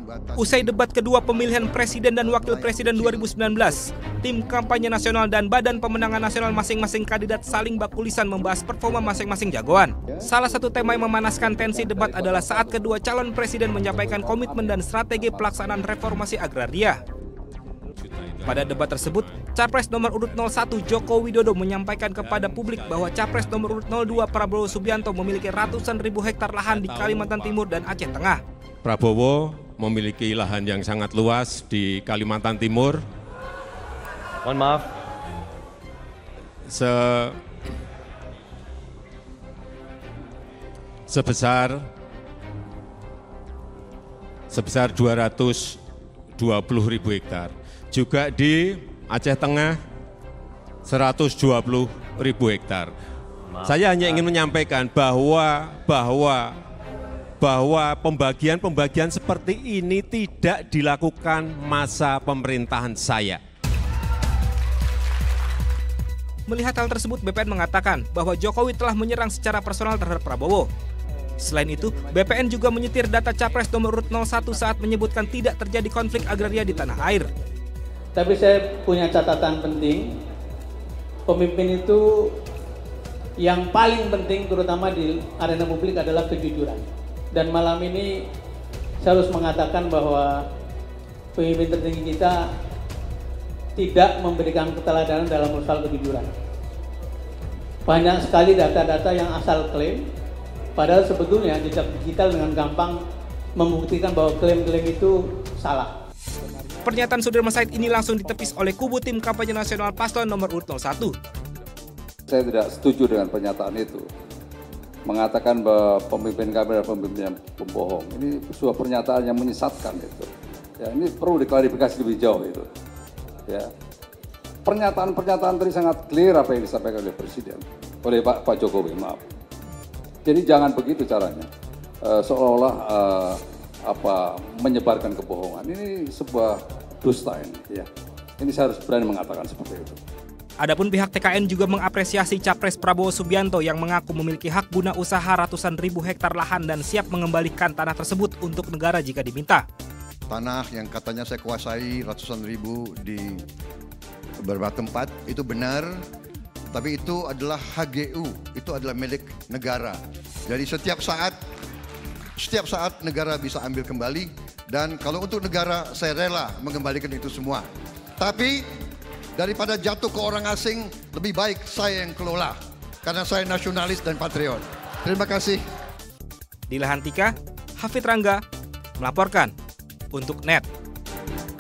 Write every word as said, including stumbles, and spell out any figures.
Usai debat kedua pemilihan presiden dan wakil presiden dua ribu sembilan belas, tim kampanye nasional dan badan pemenangan nasional masing-masing kandidat saling baku-lisan membahas performa masing-masing jagoan. Salah satu tema yang memanaskan tensi debat adalah saat kedua calon presiden menyampaikan komitmen dan strategi pelaksanaan reformasi agraria. Pada debat tersebut, Capres nomor urut nol satu Joko Widodo menyampaikan kepada publik bahwa Capres nomor urut nol dua Prabowo Subianto memiliki ratusan ribu hektar lahan di Kalimantan Timur dan Aceh Tengah. Prabowo memiliki lahan yang sangat luas di Kalimantan Timur. Mohon maaf. Se sebesar sebesar dua ratus dua puluh ribu hektar. Juga di Aceh Tengah seratus dua puluh ribu hektar. Saya hanya ingin menyampaikan bahwa bahwa bahwa pembagian-pembagian seperti ini tidak dilakukan masa pemerintahan saya. Melihat hal tersebut, B P N mengatakan bahwa Jokowi telah menyerang secara personal terhadap Prabowo. Selain itu, B P N juga menyetir data Capres nomor urut nol satu saat menyebutkan tidak terjadi konflik agraria di tanah air. Tapi saya punya catatan penting, pemimpin itu yang paling penting terutama di arena publik adalah kejujuran. Dan malam ini saya harus mengatakan bahwa pemimpin tertinggi kita tidak memberikan keteladanan dalam soal kejujuran. Banyak sekali data-data yang asal klaim, padahal sebetulnya jejak digital dengan gampang membuktikan bahwa klaim-klaim itu salah. Pernyataan Sudirman Said ini langsung ditepis oleh kubu tim kampanye nasional paslon nomor urut nol satu. Saya tidak setuju dengan pernyataan itu. Mengatakan bahwa pemimpin kami adalah pemimpin yang pembohong. Ini sebuah pernyataan yang menyesatkan itu. Ya, ini perlu diklarifikasi lebih jauh itu. Ya. Pernyataan-pernyataan tadi sangat clear apa yang disampaikan oleh Presiden, oleh Pak, Pak Jokowi, maaf. Jadi jangan begitu caranya. Uh, seolah-olah uh, apa menyebarkan kebohongan. Ini sebuah dusta ini, ya. Ini saya harus berani mengatakan seperti itu. Adapun pihak T K N juga mengapresiasi Capres Prabowo Subianto yang mengaku memiliki hak guna usaha ratusan ribu hektar lahan dan siap mengembalikan tanah tersebut untuk negara jika diminta. Tanah yang katanya saya kuasai ratusan ribu di beberapa tempat itu benar, tapi itu adalah H G U, itu adalah milik negara. Jadi setiap saat Setiap saat negara bisa ambil kembali, dan kalau untuk negara saya rela mengembalikan itu semua. Tapi daripada jatuh ke orang asing, lebih baik saya yang kelola, karena saya nasionalis dan patriot. Terima kasih. Di Lahantika, Hafid Rangga melaporkan untuk N E T.